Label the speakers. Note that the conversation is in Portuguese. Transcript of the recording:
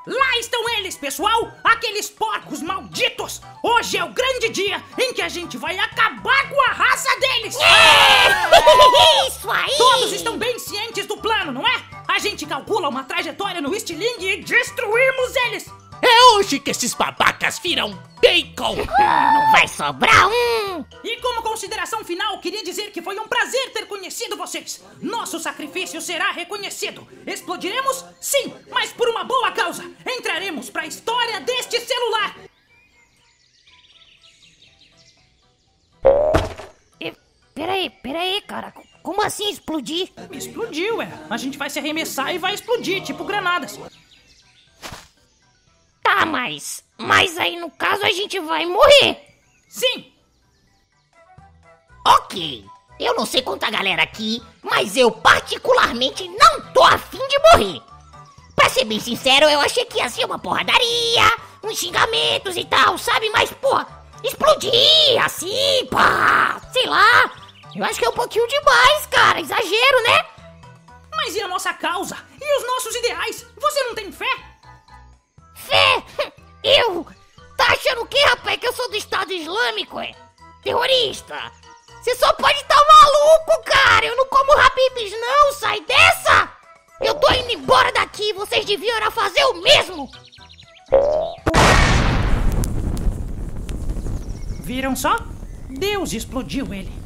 Speaker 1: Lá estão eles, pessoal! Aqueles porcos malditos! Hoje é o grande dia em que a gente vai acabar com a raça deles!
Speaker 2: Isso aí!
Speaker 1: Todos estão bem cientes do plano, não é? A gente calcula uma trajetória no estilingue e destruímos eles!
Speaker 3: É hoje que esses babacas viram bacon!
Speaker 2: Não vai sobrar um!
Speaker 1: E como consideração final, queria dizer que foi um prazer ter conhecido vocês. Nosso sacrifício será reconhecido. Explodiremos? Sim, mas por uma boa causa. Entraremos pra história deste celular.
Speaker 2: Peraí, cara. Como assim explodir?
Speaker 1: Explodiu, A gente vai se arremessar e vai explodir, tipo granadas.
Speaker 2: Tá, mas aí no caso a gente vai morrer.
Speaker 1: Sim.
Speaker 2: Ok, eu não sei quanta galera aqui, mas eu particularmente não tô afim de morrer. Pra ser bem sincero, eu achei que ia ser uma porradaria, uns xingamentos e tal, sabe? Mas, porra, explodir assim, pá, sei lá. Eu acho que é um pouquinho demais, cara, exagero, né?
Speaker 1: Mas e a nossa causa? E os nossos ideais? Você não tem fé?
Speaker 2: Fé? Eu? Tá achando o quê, rapaz? Que eu sou do Estado Islâmico, terrorista? Você só pode estar maluco, cara! Eu não como habibs, não! Sai dessa! Eu tô indo embora daqui! Vocês deviam era fazer o mesmo!
Speaker 1: Viram só? Deus explodiu ele.